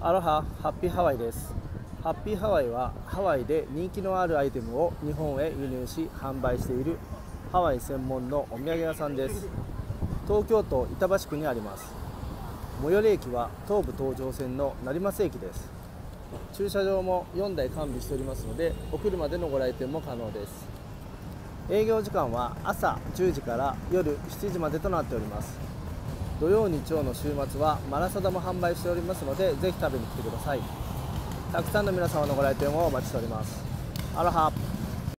アロハ、ハッピーハワイです。ハッピーハワイはハワイで人気のあるアイテムを日本へ輸入し販売しているハワイ専門のお土産屋さんです。東京都板橋区にあります。最寄り駅は東武東上線の成増駅です。駐車場も4台完備しておりますので、お車でのご来店も可能です。営業時間は朝10時から夜7時までとなっております。土曜日曜の週末はマラサダも販売しておりますので、ぜひ食べに来てください。たくさんの皆様のご来店をお待ちしております。アロハ。